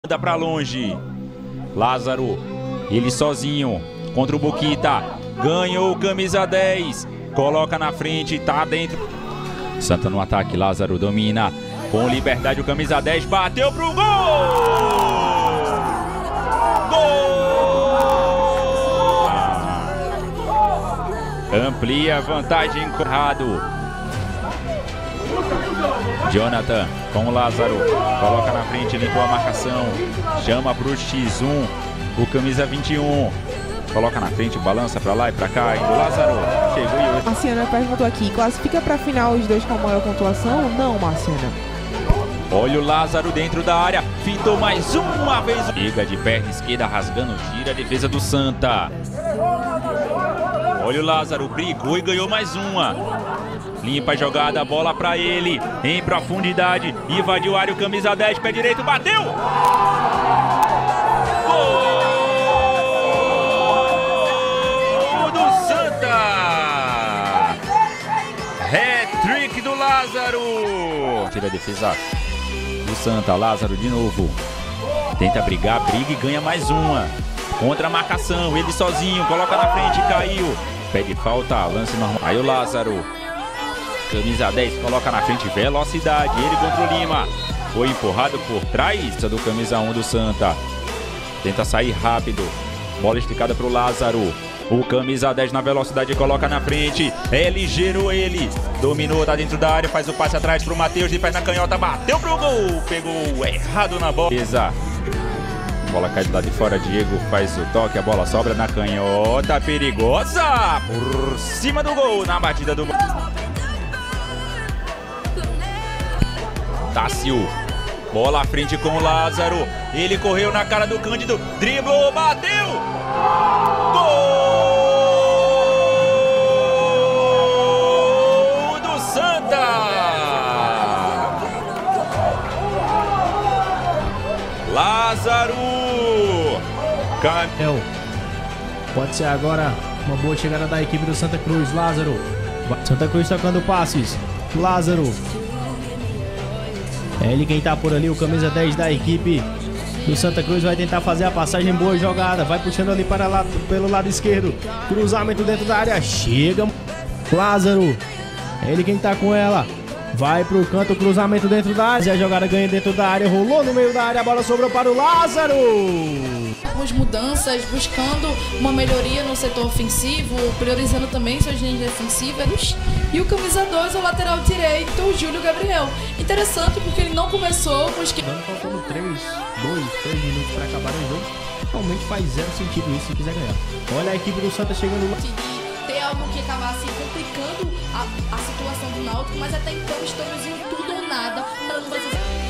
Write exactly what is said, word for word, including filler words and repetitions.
Manda pra longe. Lázaro, ele sozinho contra o Boquita. Ganhou o camisa dez. Coloca na frente, tá dentro. Santa no ataque, Lázaro domina. Com liberdade o camisa dez. Bateu pro gol! Gol! Amplia a vantagem, Conrado. Jonathan com o Lázaro, coloca na frente, limpou a marcação, chama pro X um, o camisa vinte e um, coloca na frente, balança pra lá e pra cá, indo Lázaro, chegou e hoje. Marciana perguntou aqui, classifica pra final os dois com a maior pontuação? Não, Marciana. Olha o Lázaro dentro da área, fintou mais uma vez. Chega de perna esquerda, rasgando, tira a defesa do Santa. Olha o Lázaro, brigou e ganhou mais uma. Limpa a jogada, bola pra ele, em profundidade, invadiu a área, o camisa dez, pé direito, bateu! Gol do Santa! Hat-trick do Lázaro! Tira a defesa do Santa, Lázaro de novo. Tenta brigar, briga e ganha mais uma. Contra a marcação, ele sozinho, coloca na frente, caiu. Pede falta, lance normal. Aí o Lázaro. Camisa dez, coloca na frente, velocidade, ele contra o Lima, foi empurrado por trás do camisa um do Santa, tenta sair rápido, bola esticada para o Lázaro, o camisa dez na velocidade, coloca na frente, é ligeiro ele, dominou, tá dentro da área, faz o passe atrás para o Matheus, de pé na canhota, bateu pro gol, pegou errado na bola, bola cai do lado de fora, Diego faz o toque, a bola sobra na canhota, perigosa, por cima do gol, na batida do gol. Tássio, bola à frente com o Lázaro, ele correu na cara do Cândido, driblou, bateu, gol do Santa! Lázaro! Camel. Pode ser agora uma boa chegada da equipe do Santa Cruz, Lázaro. Santa Cruz tocando passes, Lázaro. É ele quem tá por ali, o camisa dez da equipe do Santa Cruz vai tentar fazer a passagem, boa jogada, vai puxando ali para lá, pelo lado esquerdo, cruzamento dentro da área, chega Lázaro, é ele quem tá com ela, vai pro canto, cruzamento dentro da área, a jogada ganha dentro da área, rolou no meio da área, a bola sobrou para o Lázaro. Algumas mudanças, buscando uma melhoria no setor ofensivo, priorizando também suas linhas defensivas. E o camisa dois, o lateral direito, o Júlio Gabriel. Interessante porque ele não começou com os que... Faltando três, dois, três minutos para acabar o jogo. Realmente faz zero sentido isso se quiser ganhar. Olha a equipe do Santa chegando lá. Ter algo que acabasse complicando a, a situação do Náutico, mas até então estamos em tudo ou nada para não fazer...